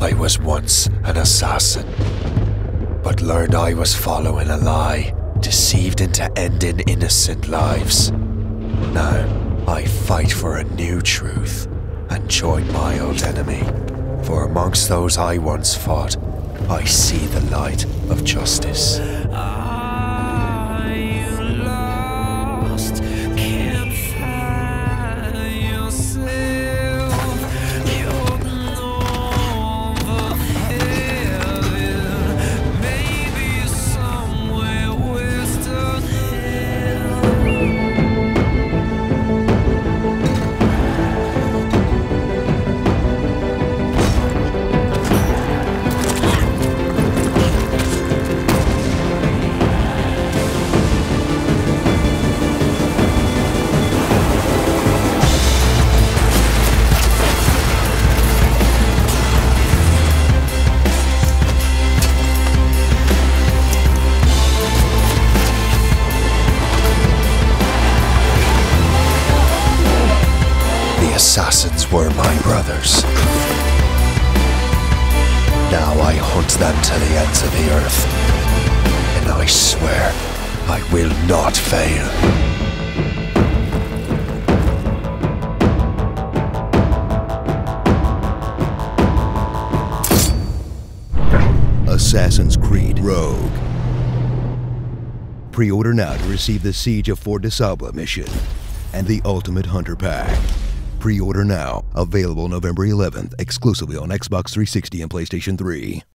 I was once an assassin, but learned I was following a lie, deceived into ending innocent lives. Now, I fight for a new truth and join my old enemy. For amongst those I once fought, I see the light of justice. Are you lost? Can't find yourself. You're over heaven, maybe somewhere west of hell. The assassins were my brothers. Now I hunt them to the ends of the earth, and I swear I will not fail. Assassin's Creed Rogue. Pre-order now to receive the Siege of Fort de Sable mission and the Ultimate Hunter Pack. Pre-order now, available November 11th, exclusively on Xbox 360 and PlayStation 3.